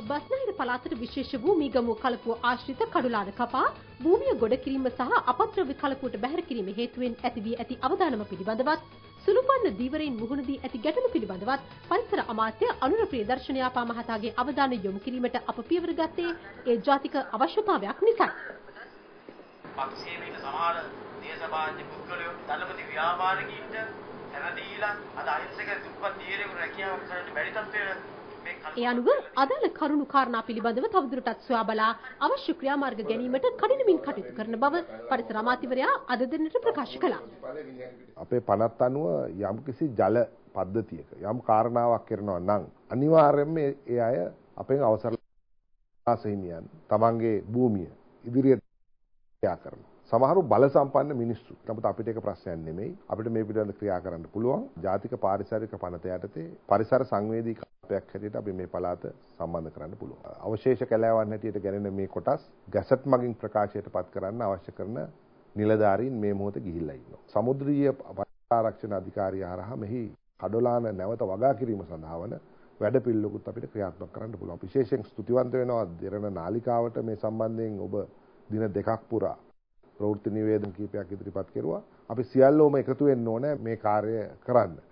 බස්නාහිර පළාතට විශේෂ භූමිගම කලපුව ආශ්‍රිත කඩුලාන කපා භූමිය ගොඩ කිරීම සහ අපද්‍රව්‍ය කලපුවට බැහැර කිරීම හේතුවෙන් ඇති වී ඇති අවදානම පිළිබඳවත් සුළුපන්න දීවරයින් මුහුණ දී ඇති ගැටලු පිළිබඳවත් පරිසර අමාත්‍ය අනුර ප්‍රියදර්ශන යාපා මහතාගේ අවධානය යොමු කිරීමට අප පියවර ගත්තේ ඒ ජාතික අවශ්‍යතාවයක් නිසායි. පක්ෂයේ මේක සමහර දේශපාලන පුද්ගලයෝ ධනපති ව්‍යාපාරිකයින්ට හැරදීලා අද අහිංසක දුප්පත් දීරෙකුට රැකියාවක් කරන්න බැරි තත්ත්වයට ඒ අනුව අදාළ කරුණු කාරණා පිළිබඳව තවදුරටත් සොයා බලා අවශ්‍ය ක්‍රියාමාර්ග ගැනීමට කඩිනමින් කටයුතු කරන බව පරිසර අමාත්‍යවරයා අද දිනට ප්‍රකාශ කළා. අපේ පනත් අනුව යම්කිසි ජල පද්ධතියක යම් කාරණාවක් කරනවා නම් අනිවාර්යයෙන්ම ඒ අය අපෙන් අවසර ආසහිමියන් තමන්ගේ භූමිය ඉදිරියට ක්‍රියා කරනවා. සමහරු බල සම්පන්න මිනිස්සු. නමුත් අපිට ඒක ප්‍රශ්නයක් නෙමෙයි. අපිට මේ පිළිබඳව ක්‍රියා කරන්න පුළුවන්. ජාතික පාරිසරික පනත යටතේ පරිසර සංවේදී කල්පයක් හැටියට අපි මේ පළාත සම්බන්ධ කරන්න පුළුවන්. අවශේෂ කැලෑවන් හැටියට ගැනෙන මේ කොටස් ගැසට් මගින් ප්‍රකාශයට පත් කරන්න අවශ්‍ය කරන නිලධාරීන් මේ මොහොතේ ගිහිල්ලා ඉන්නවා. සමුද්‍රීය ආරක්ෂණ අධිකාරිය හරහා මෙහි කඩොලාන නැවත වගා කිරීම සඳහා වන වැඩපිළිවෙලකුත් අපිට ක්‍රියාත්මක කරන්න පුළුවන්. විශේෂයෙන් ස්තුතිවන්ත වෙනවා දෙරණ නාලිකාවට මේ සම්බන්ධයෙන් ඔබ දින දෙකක් පුරා ප්‍රවෘත්ති නිවේදන කීපයක් ඉදිරිපත් කෙරුවා. අපි සියල්ලෝම එකතු වෙන්න ඕනේ මේ කාර්යය කරන්න.